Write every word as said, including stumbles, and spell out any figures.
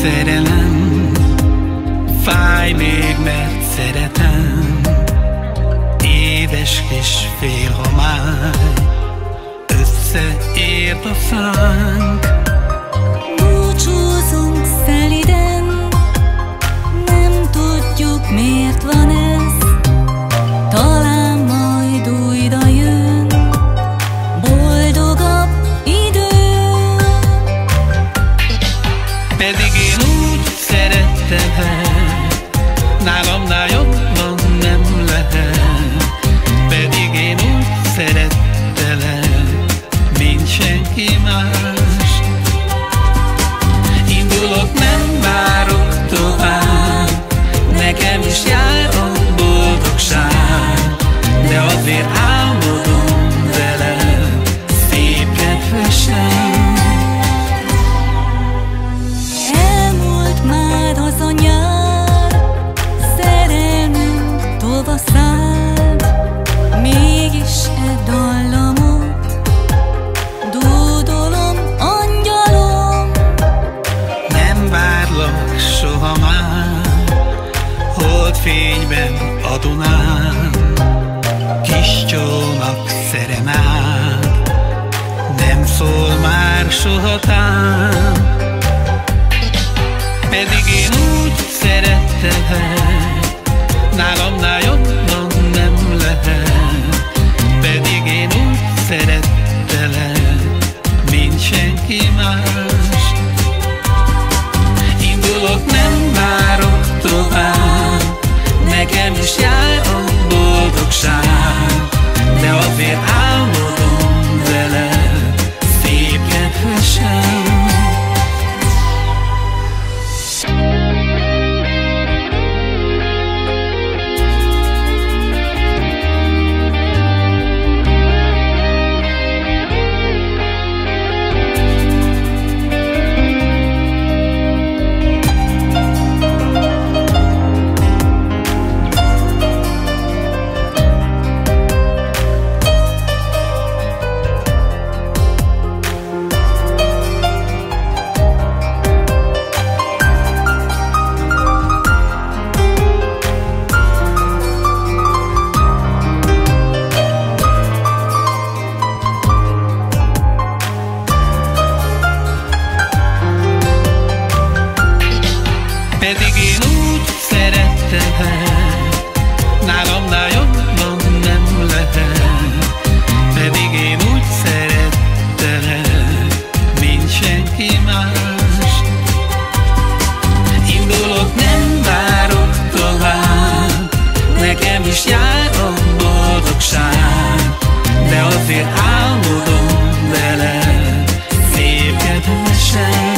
szerelem, fáj még, mert szeretem. Édes kis félhomály, összeért a szánk. Búcsúzunk szeliden, nem tudjuk, miért van ez. Talán majd újra jön boldogabb idő. Pedig én úgy szerettelek, nálamnál jobban nem lehet. Pedig én úgy szerettelek, mint senki más. Indulok, nem várok tovább, nekem is jár a boldogság. De azért álmodom veled, szép kedvesem. Elmúlt már az a nyár, szerelmünk tavaszád. Mégis e dallamot dúdolom, angyalom. Nem várlak soha már, holdfényben a Dunán. Kis csónak szerenád, nem szól már soha tán. Pedig én úgy szerettelek, nálamnál jobban nem lehet. Pedig én úgy szerettelek, mint senki más. Indulok, nem várok tovább, nekem is jár a boldogság. De azért álmodom veled, szép kedvesem. Pedig én úgy szerettelek, nálamnál jobban nem lehet. Pedig én úgy szerettelek, mint senki más. Indulok, nem várok tovább, nekem is jár a boldogság. De azért álmodom veled, szép kedvesem.